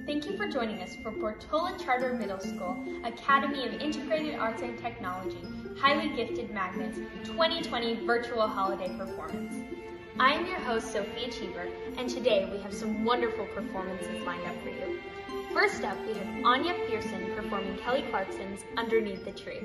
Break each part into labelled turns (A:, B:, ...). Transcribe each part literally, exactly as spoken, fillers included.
A: Thank you for joining us for Portola Charter Middle School, Academy of Integrated Arts and Technology, Highly Gifted Magnets twenty twenty Virtual Holiday Performance. I am your host, Sophia Cheever, and today we have some wonderful performances lined up for you. First up, we have Anya Pearson performing Kelly Clarkson's Underneath the Tree.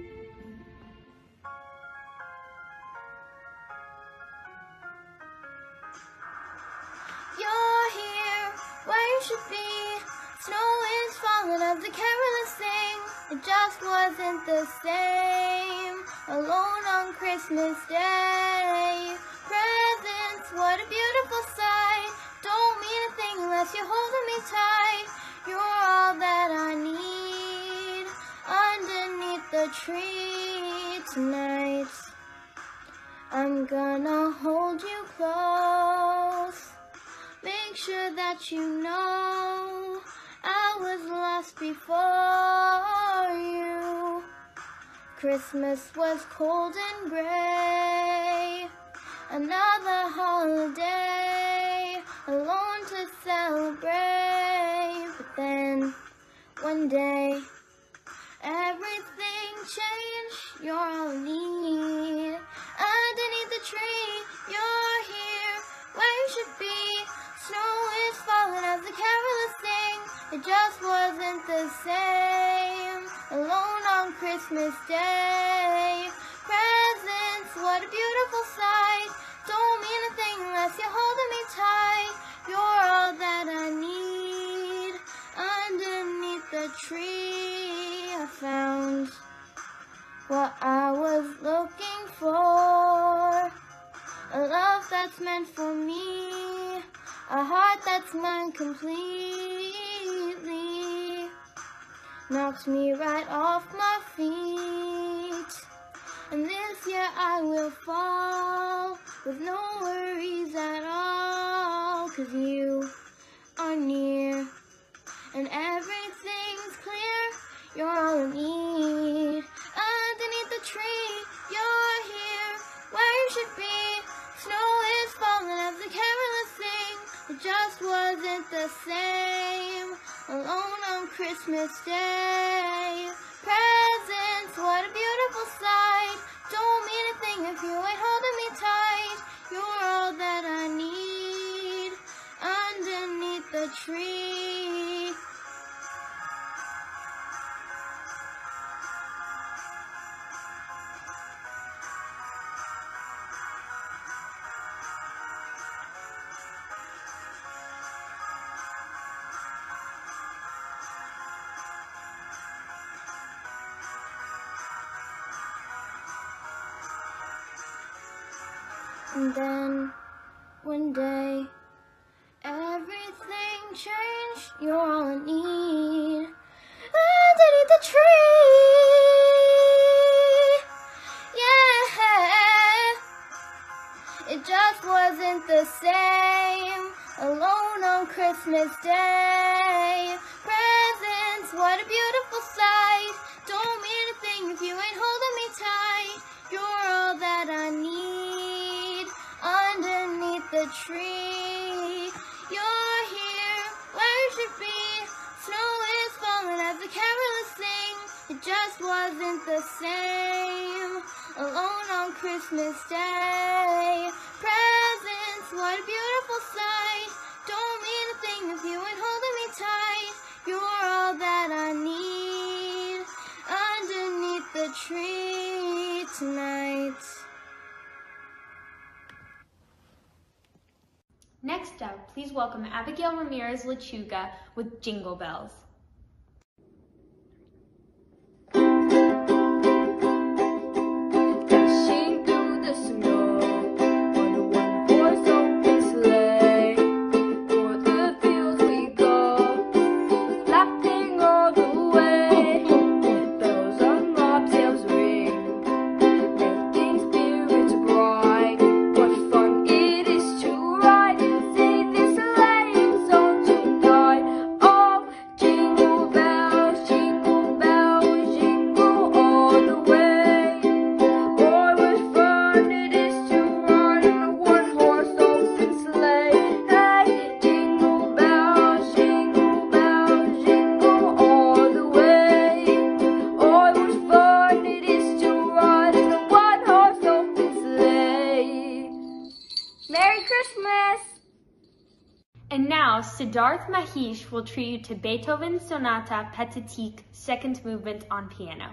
B: You're here, where you should be. Snow is falling up the carolers sing. It just wasn't the same. Alone on Christmas Day. Presents, what a beautiful sight. Don't mean a thing unless you're holding me tight. You're all that I need underneath the tree tonight. I'm gonna hold you close. Make sure that you know I was lost before you. Christmas was cold and gray. Another holiday, alone to celebrate. But then, one day, everything changed. You're all I need. Underneath the tree, you're here, where you should be. Snow is falling as the carolers sing. It just wasn't the same. Alone on Christmas Day. Presents, what a beautiful sight. Don't mean a thing unless you're holding me tight. You're all that I need. Underneath the tree, I found what I was looking for. A love that's meant for me. A heart that's mine completely. Knocks me right off my feet. And this year I will fall with no worries at all. 'Cause you are near and everything's clear. You're all I need. Underneath the tree, you're here, where you should be. Snow is falling as the carolers sing. It just wasn't the same. Alone on Christmas Day. Presents, what a beautiful sight. Don't mean a thing if you ain't holding me tight. You're all that I need underneath the tree. And then, one day, everything changed. You're all I need underneath the tree. Yeah, it just wasn't the same. Alone on Christmas Day. Presents, what a beautiful sight. Don't mean a thing if you ain't holding me tight. You're all that I need underneath the tree. You're here, where you should be. Snow is falling as the carolers sing. It just wasn't the same. Alone on Christmas Day. Presents, what a beautiful sight. Don't mean a thing if you ain't holding me tight. You're all that I need underneath the tree tonight.
A: Next up, please welcome Abigail Ramirez Lechuga with Jingle Bells.
C: Dashing through the snow on a one-horse open sleigh, o'er the fields we go, laughing all the way. Bells on bobtails ring, making spirits bright. What fun it is to ride and sing this sleighing song tonight. Oh, Merry Christmas!
A: And now, Siddharth Mahesh will treat you to Beethoven's Sonata Pathétique, second movement on piano.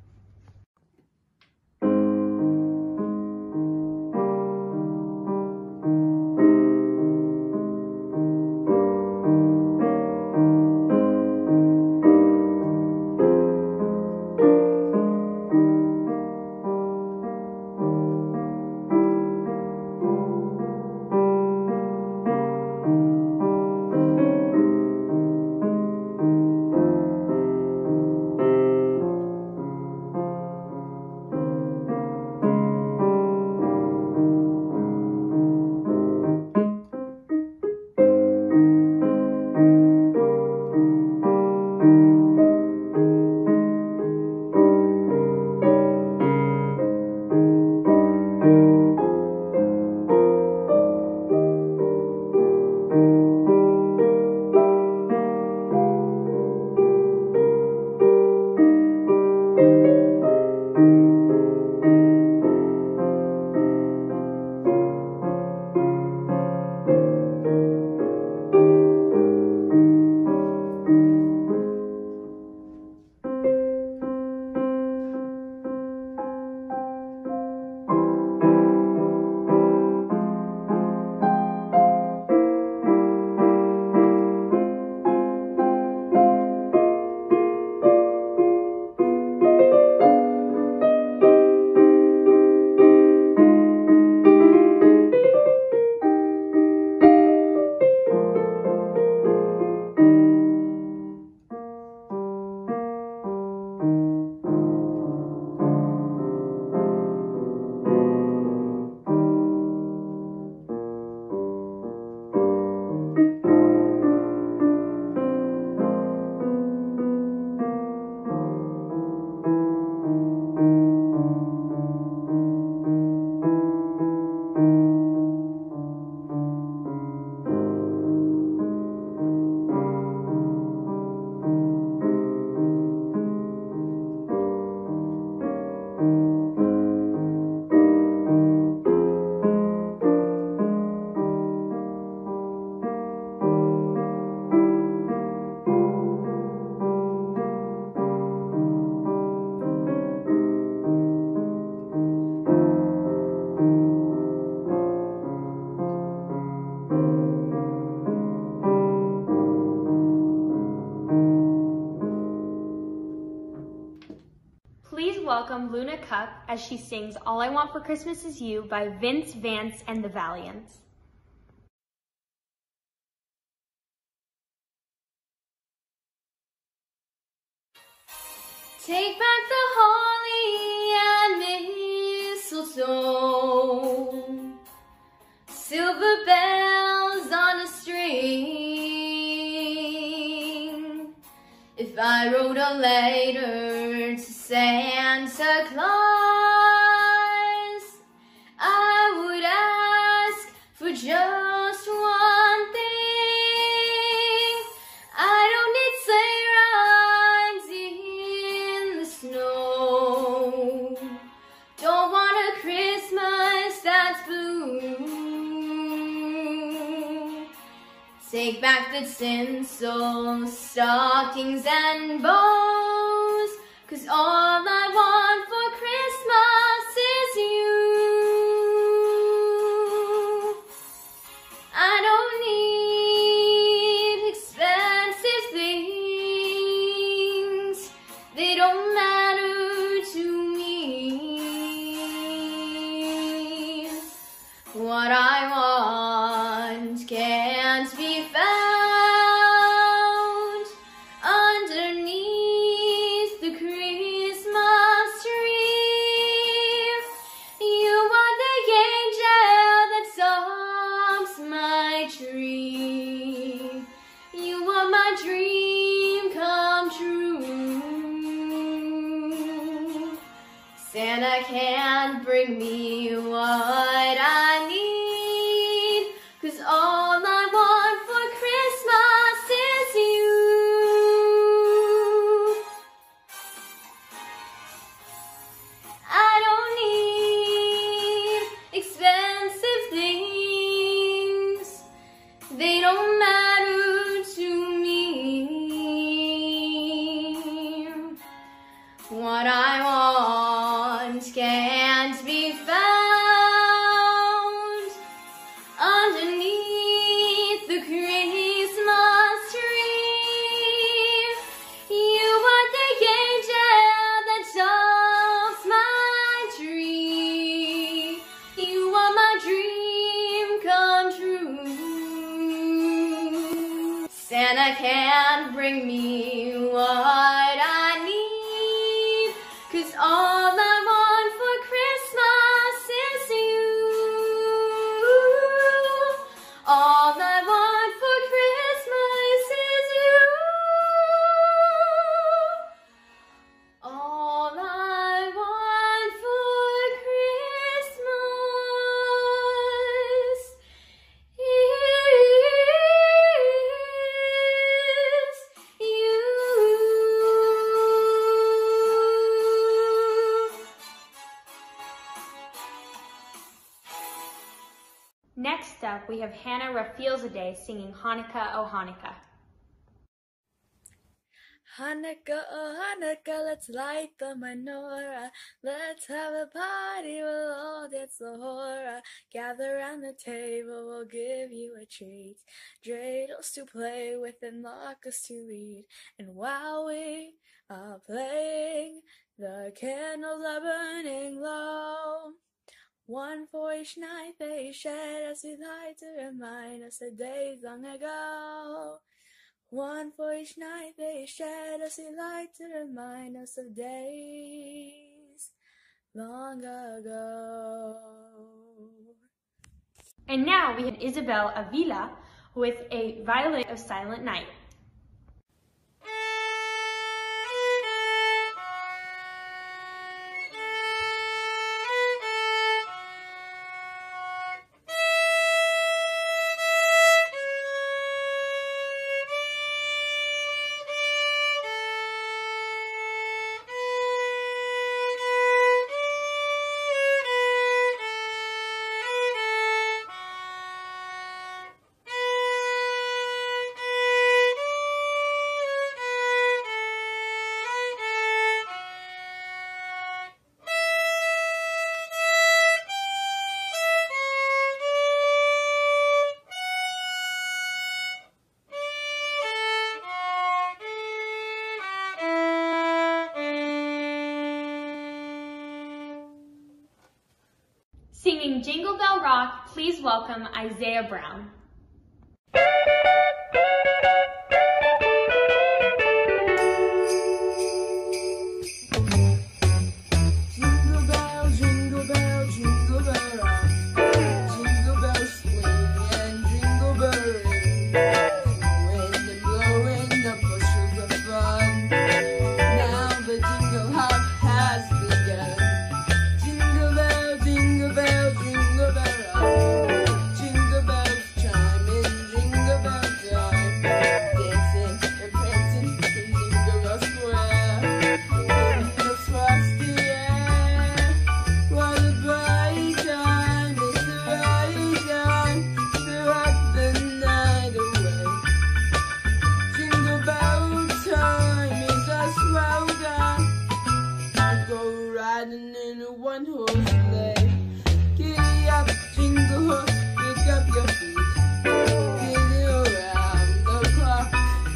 A: Please welcome Luna Cup as she sings All I Want for Christmas Is You by Vince Vance and the Valiants.
B: Take back the holly and mistletoe, silver bells on a string. If I wrote a letter to Santa Claus, I would ask for just one thing. I don't need sleigh rides in the snow. Don't want a Christmas that's blue. Take back the tinsel, stockings and bows, 'cause all I want for Christmas is you. I don't need expensive things, they don't matter to me. What I want can't be found underneath the Christmas tree. You are the angel that tops my tree. You are my dream come true. Santa can't bring me what I need, 'cause all I want for Christmas is you. I don't need expensive things, Santa can't bring me what I need, 'cause all I want for Christmas is you. All I want for Christmas is you. All I want for Christmas is you.
A: Next up, we have Hannah Rafilzadeh singing Hanukkah, Oh Hanukkah.
C: Hanukkah, oh Hanukkah, let's light the menorah. Let's have a party, we'll all dance the hora. Gather round the table, we'll give you a treat. Dreidels to play with and latkes to read. And while we are playing, the candles are burning low. One for each night they shed as we light to remind us of days long ago. One for each night they shed as we light to remind us of days long ago.
A: And now we have Isabel Avila with a Violin of Silent Night. Singing Jingle Bell Rock, please welcome Isaiah Brown.
C: Jingle bell, jingle bell, jingle bell rock. Jingle bells swing and jingle bell ring. Wind and blowing the bushels of fun. Now the jingle hop has begun. Jingle bell, jingle bell, jingle bell rock. Jingle bells chime in jingle bell time. Dancing and prancing in Jingle Bell Square. In the frosty air, what a bright time, it's the right time to rock the night away. Jingle bell time is a swell time to go riding in a one-horse sleigh. Giddy up, jingle horse, pick up your feet. Giddy around the clock.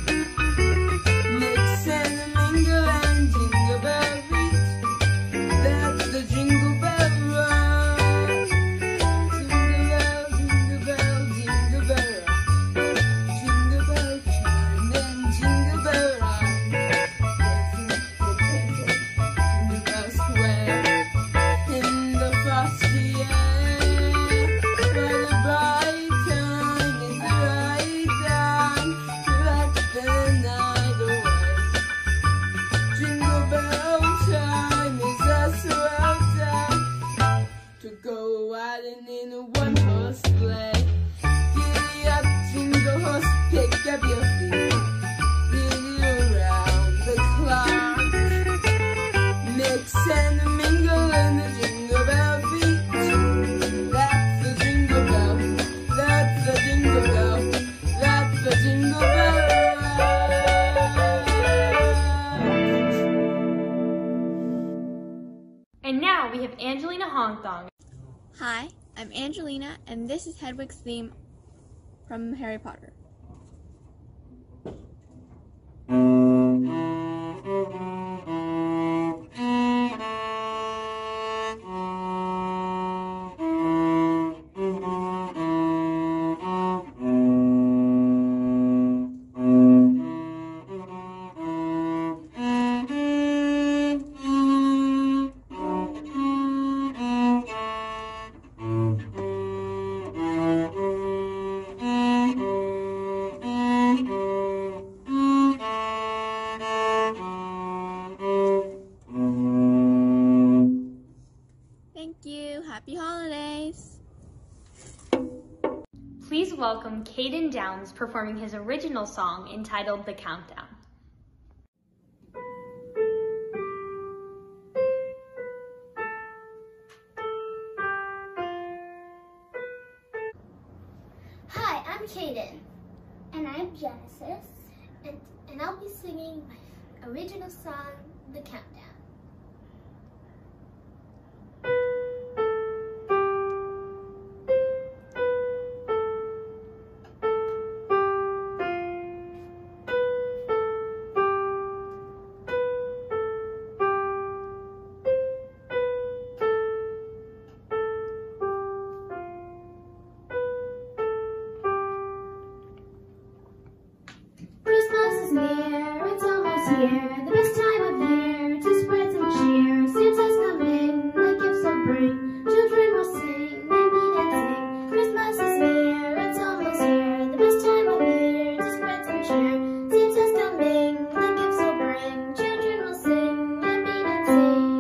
C: Mix and mingle and jingle bell beat. That's the jingle bell run. Jingle bell, jingle bell, jingle bell rock. Jingle bell chime and jingle bell rock. Dancing and prancing in the bell square. In the frosty air, what a bright time is the right time to rock the night away. Jingle bell time is a swell time to go riding in a one-horse sleigh. Giddy up, jingle horse, pick up your feet. Giddy around the clock. Mix and mingle in the jingle bell beat. That's the jingle bell. That's the jingle bell. That's the jingle bell rock.
A: And now we have Angelina Hongthong.
D: Hi, I'm Angelina, and this is Hedwig's theme from Harry Potter.
A: Please welcome Caden Downs performing his original song entitled The Countdown.
B: Hi, I'm Caden. And I'm Genesis. And, and I'll be singing my original song, The Countdown. Christmas is near, it's almost here, the best time of year to spread some cheer. Santa's coming, the gifts will bring, children will sing, they meet and sing. Christmas is near, it's almost here, the best time of year to spread some cheer. Santa's coming, the gifts will bring, children will sing, and meet and sing.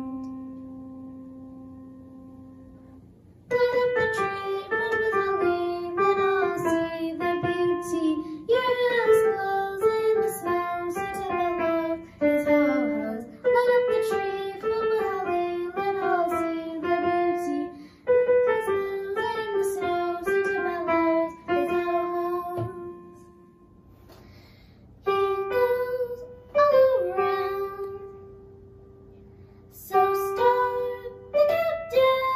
B: Light up the tree, filled with holly, let all see the beauty. Your house glows in the snow, Santa below his ho-hos. Light up the tree, filled with holly, let all see the beauty. Your house glows in the snow, Santa below his ho-hos. He goes all around, so start the countdown.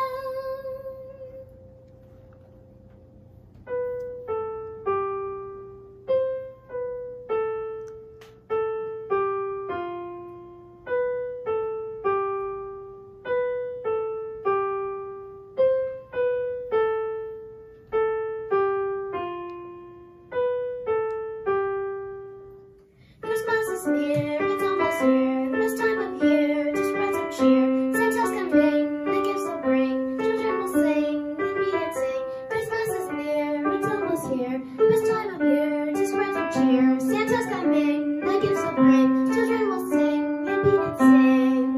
B: Christmas is near, it's almost here, the best time of year to spread some cheer. Santa's coming, the gifts will bring, children will sing, and meet and sing. Christmas is near, it's almost here, the best time of year to spread some cheer. Santa's coming, the gifts will bring, children will sing, and meet and sing.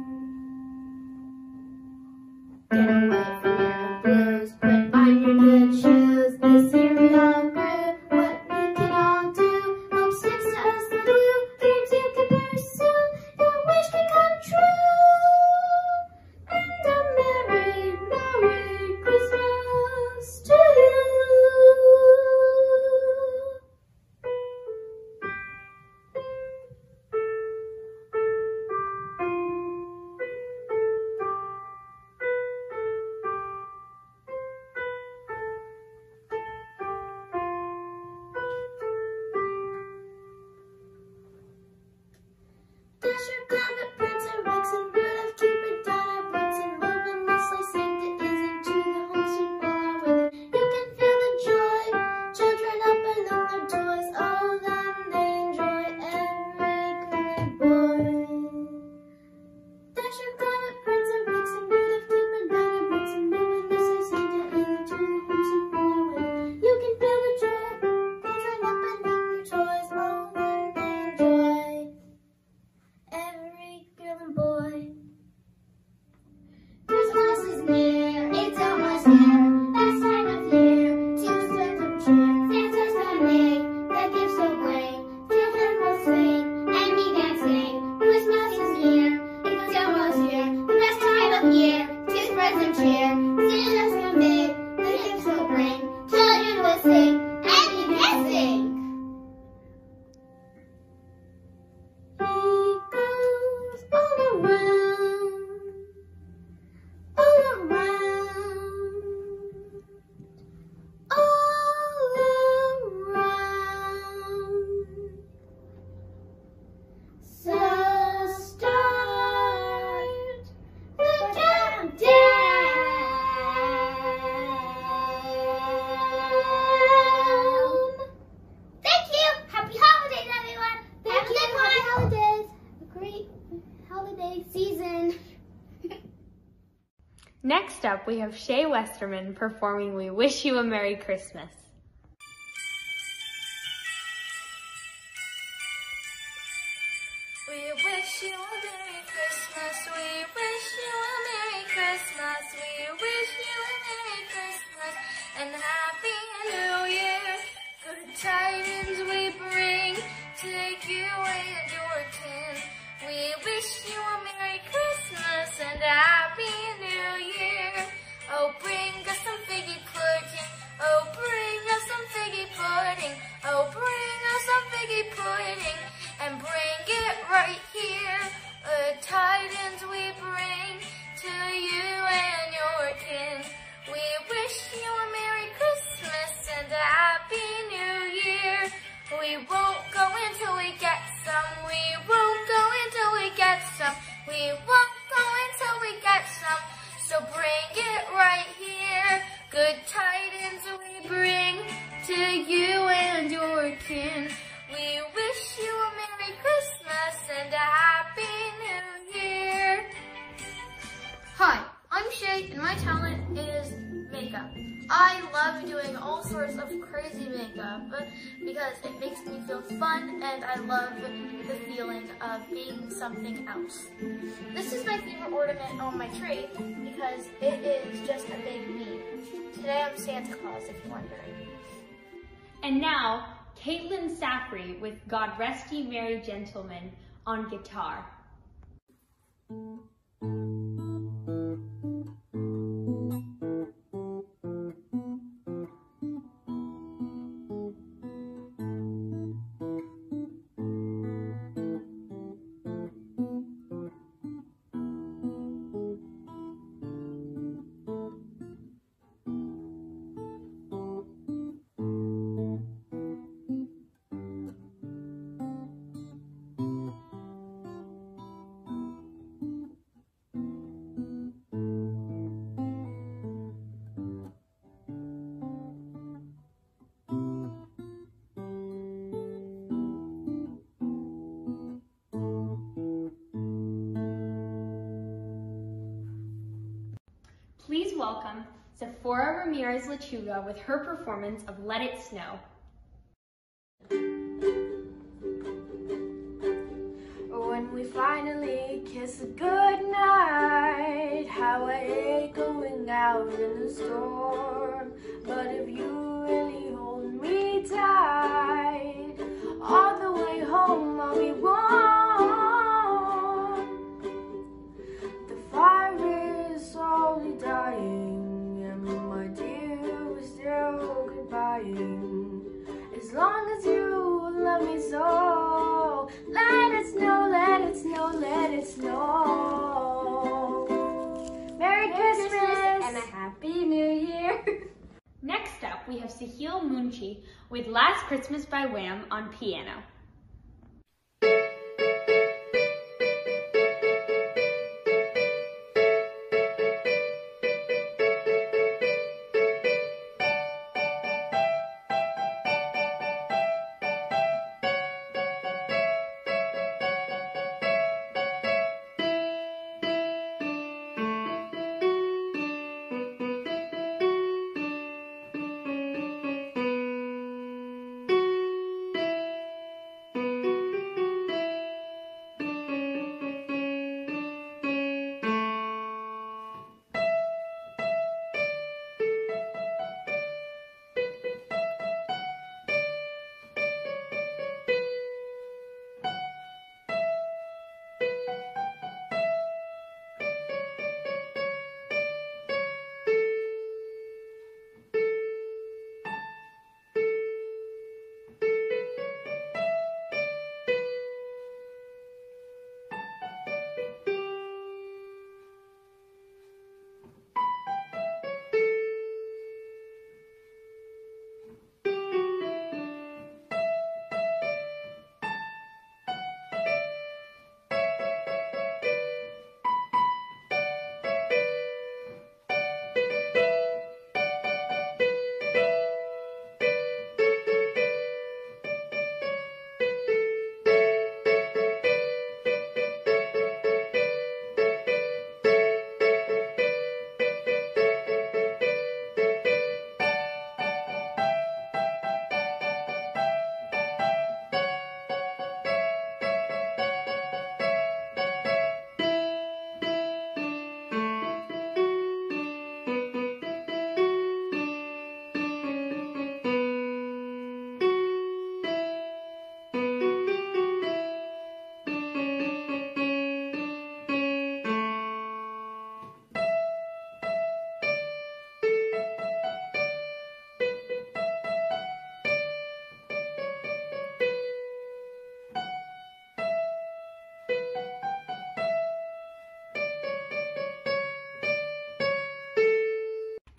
B: Get away from your blues, put on your good shoes. This year we all grew, what we can all do. Hope sticks to us like glue, dreams you can pursue, your wish can come true. And a merry, merry Christmas to you. Dasher, Comet, Prancer, Rex, and Rudolph, Cupid, Donner, Blitzen, moving the sleigh, Santa is into the home sweet home with it. You can feel the joy, children opening their toys, all of them they enjoy, every good boy. Dasher, Comet, Prancer, Rex, and Rudolph, Cupid, Donner, Blitzen, moving the sleigh, Santa is into the home sweet home with it. You can feel the joy, children opening their toys, all of them they enjoy, every girl and boy. Christmas is near, it's almost here, best time of year to spread some cheer. Santa's coming, the gifts will bring, children will sing, and meet and sing. Christmas is here, it's almost here, the best time of year to spread some cheer. Santa's coming, the gifts will bring, children will sing, and meet and sing. He goes all around, all around, all around. So start the countdown. Thank you. Happy holidays, everyone. Have a good one. Happy holidays. A great holiday season.
A: Next up, we have Shay Westerman performing We Wish You a Merry Christmas.
C: We wish you a Merry Christmas. We wish you a Merry Christmas. We wish you a Merry Christmas and happy and
B: tidings we bring to you and your kin. We wish you a Merry Christmas and a Happy New Year. Oh, bring us some figgy pudding. Oh, bring us some figgy pudding. Oh, bring us some figgy pudding. And bring it right here. The tidings we bring to you and your kin. We wish you a Merry Christmas and a Happy New Year. We won't go until we get some. We won't go until we get some. We won't go until we get some. So bring it right here. Good tidings we bring to you and your kin. We wish you a Merry Christmas and a Happy New Year. Hi, I'm Shay and my talent is makeup. I love doing all sorts of crazy makeup because it makes me feel fun and I love the feeling of being something else. This is my favorite ornament on my tree because it is just a big me. Today I'm Santa Claus, if you're wondering.
A: And now, Caitlin Saffrey with God Rest Ye Merry Gentlemen on guitar. Please welcome Sephora Ramirez Lechuga with her performance of Let It Snow.
C: When we finally kiss goodnight, how I hate going out in the storm. But if you really hold me tight, all the way home I'll be warm. The fire is slowly dying, and my dear, we're still goodbying. As long as you love me so, let it snow, let it snow, let it snow. Merry, Merry Christmas, Christmas and a Happy New Year.
A: Next up, we have Sahil Munshi with Last Christmas by Wham on piano.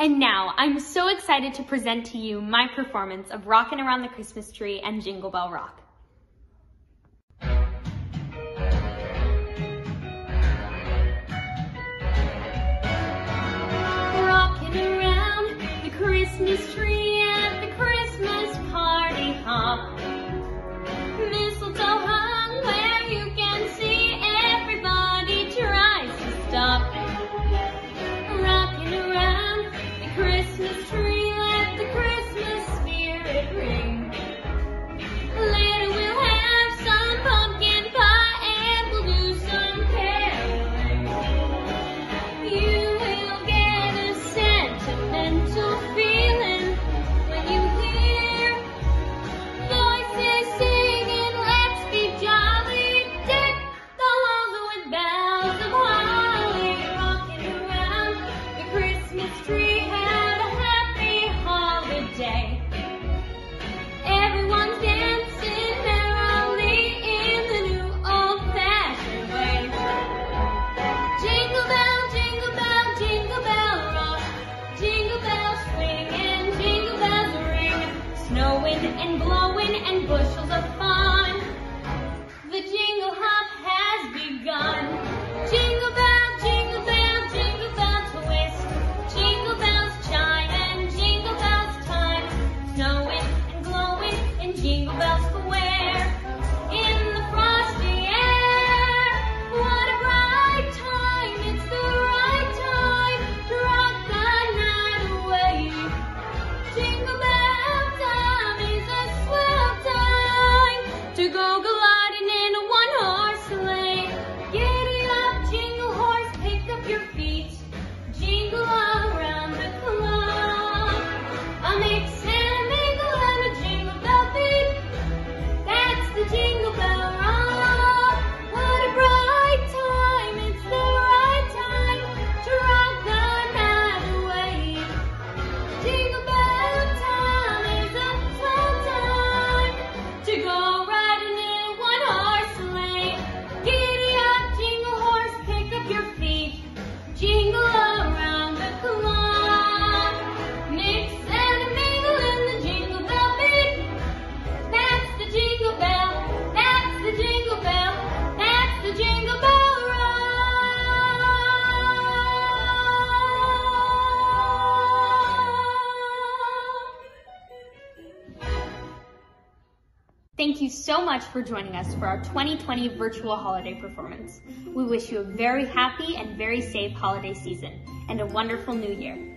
A: And now, I'm so excited to present to you my performance of Rockin' Around the Christmas Tree and Jingle Bell Rock. Rockin' around the Christmas tree at the Christmas party hop. Mistletoe hung where you can see everybody tries to stop. Rockin' around the Christmas tree, let the Christmas spirit ring. Later we'll have some pumpkin pie and we'll do some caroling. You will get a sentimental feeling when you hear voices singing, let's be jolly, deck the halls with bells of holly. Rocking around the Christmas tree, have a happy holiday. Everyone's dancing merrily in the new old-fashioned way. Jingle bell, jingle bell, jingle bell rock. Jingle bells swing and jingle bells ring. Snowing and blowing and bushels of fun. The jingle hop has begun. Jingle bell, jingle bell, jingle bell twist. Jingle bells chime and jingle bells time. Snowing and glowing in Jingle Bell Square. In the frosty air, what a bright time. It's the right time to rock the night away. Jingle bell time is a swell time to go gliding in a one-horse sleigh. Giddy up, jingle horse, pick up your feet. Jingle around the clock. A mix and a mingle and a jingle bell beat. That's the Jingle Bell Rock. What a bright time, it's the right time to rock the night away. Jingle bell time is a swell time to go riding in a one-horse sleigh. Giddy up, jingle horse, pick up your feet. Jingle around the clock. Mix and a mingle in the jingle bell beat. That's the Jingle Bell, that's the Jingle Bell, that's the Jingle Bell Rock. Thank you so much for joining us for our twenty twenty virtual holiday performance. We wish you a very happy and very safe holiday season and a wonderful new year.